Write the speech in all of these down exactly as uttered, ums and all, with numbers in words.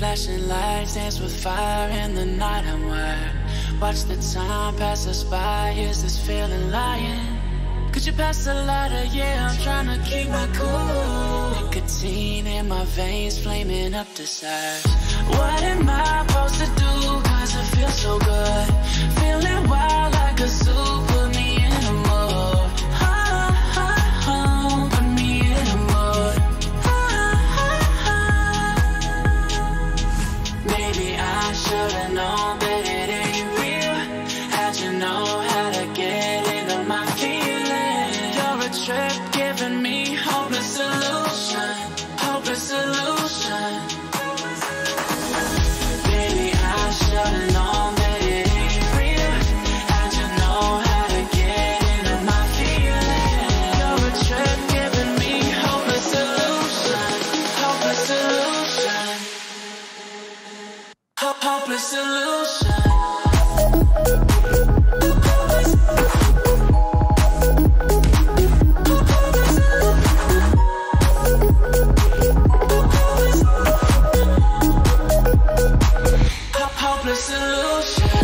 Flashing lights dance with fire in the night. I'm wired. Watch the time pass us by. Is this feeling lying? Could you pass the lighter? Yeah, I'm trying to keep my cool. Nicotine in my veins, flaming up desires. What am I supposed to do? Cause it feels so good. Feeling wild like a zoo. Put me in a mood. Oh, oh, oh, put me in a mood. Oh, oh, oh. Maybe I should've known that it ain't real. How'd you know how to get into my feelings? You're a trip giving me hopeless solution. Hopeless solution. Baby, I should've known that it ain't real. How'd you know how to get into my feelings? You're a trip giving me hopeless solution. Hopeless solution. Ho- hopeless solution. Hopeless solution.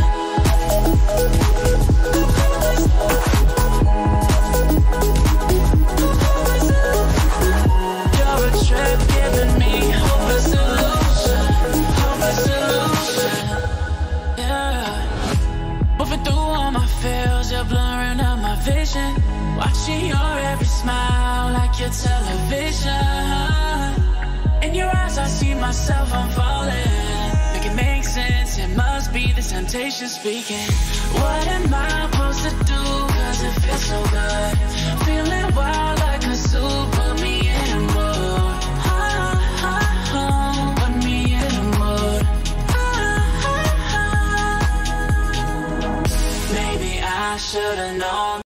You're a trip giving me hopeless solution. Hopeless solution. Yeah. Moving through all my feels, you're blurring out my vision. Watching your every smile like your television. In your eyes I see myself, I'm falling. Make it make sense, it must be the temptation speaking. What am I supposed to do? Cause it feels so good. Feeling wild like a zoo. Put me in a mood. Oh, oh, oh. Put me in a mood. Oh, oh, oh. Maybe I should've known